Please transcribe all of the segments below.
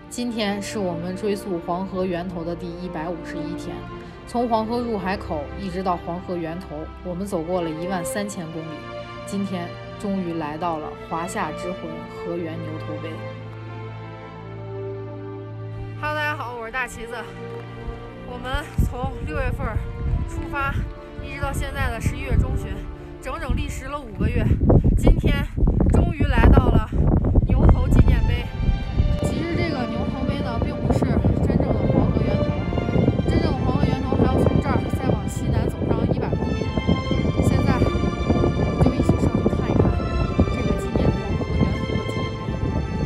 今天是我们追溯黄河源头的第151天，从黄河入海口一直到黄河源头，我们走过了13000公里。今天终于来到了华夏之魂河源牛头碑。Hello， 大家好，我是大旗子。我们从6月份出发，一直到现在的11月中旬，整整历时了5个月。今天终于来到了牛头纪念碑。其实这个牛头碑呢，并不是真正的黄河源头，真正的黄河源头还要从这儿再往西南走上100公里。现在我们就一起上去看一看这个纪念黄河源头的纪念碑。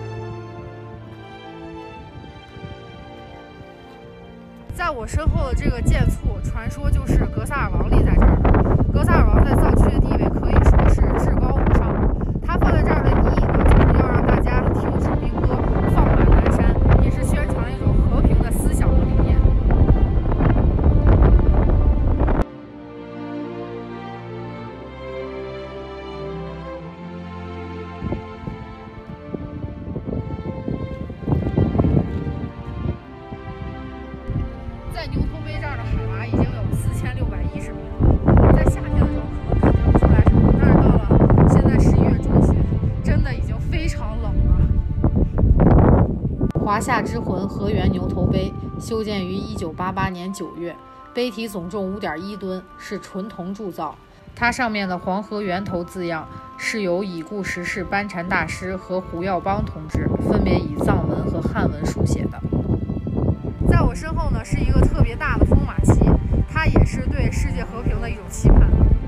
在我身后的这个建簇，传说就是格萨尔王立在这儿的。格萨尔王在藏区的地位可以说是至高无上。他放在这儿的意义呢，就是要让大家停止兵戈，放马南山，也是宣传一种和平的思想和理念。在牛头碑这儿的海拔已经有4610米了，在夏天的时候可能感觉不出来什么，但是到了现在11月中旬，真的已经非常冷了。华夏之魂河源牛头碑修建于1988年9月，碑体总重5.1吨，是纯铜铸造。它上面的黄河源头字样是由已故十世班禅大师和胡耀邦同志分别以藏文和汉文书写的。在我身后呢，是一个特别大的风马旗，它也是对世界和平的一种期盼。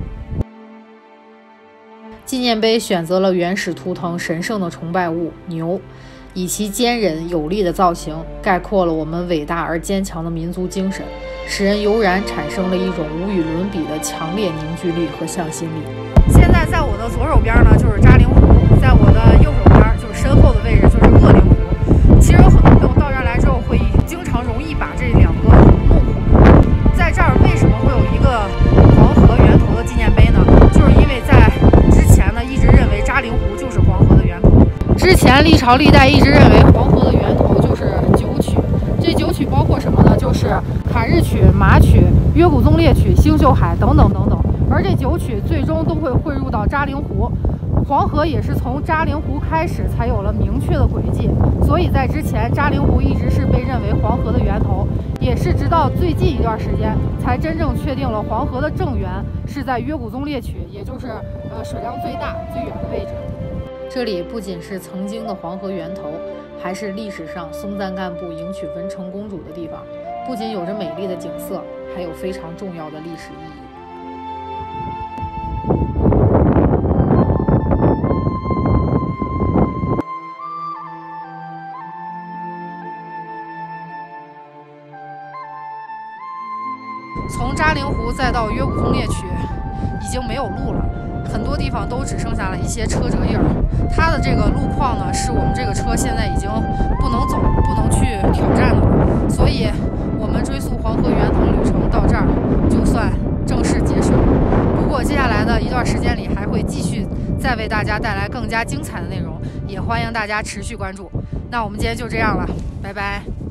纪念碑选择了原始图腾神圣的崇拜物牛，以其坚韧有力的造型概括了我们伟大而坚强的民族精神，使人油然产生了一种无与伦比的强烈凝聚力和向心力。现在在我的左手边呢，就是扎陵湖，在我的右手边就是身后的位置就是鄂陵湖。其实有很多朋友到这儿来之后会经常容易把这两个弄混。在这儿为什么会有一个黄河源头的纪念碑呢？就是因为在之前呢，一直认为扎陵湖就是黄河的源头。之前历朝历代一直认为黄河的源头就是9曲，这9曲包括什么呢？就是卡日曲、马曲、约古宗列曲、星宿海等等等等。而这9曲最终都会汇入到扎陵湖。黄河也是从扎陵湖开始才有了明确的轨迹，所以在之前扎陵湖一直是被认为黄河的源头，也是直到最近一段时间才真正确定了黄河的正源是在约古宗列曲，也就是水量最大最远的位置。这里不仅是曾经的黄河源头，还是历史上松赞干布迎娶文成公主的地方，不仅有着美丽的景色，还有非常重要的历史意义。从扎陵湖再到约古宗列曲已经没有路了，很多地方都只剩下了一些车辙印儿。它的这个路况呢，是我们这个车现在已经不能走、不能去挑战的，所以我们追溯黄河源头旅程到这儿就算正式结束。不过接下来的一段时间里还会继续再为大家带来更加精彩的内容，也欢迎大家持续关注。那我们今天就这样了，拜拜。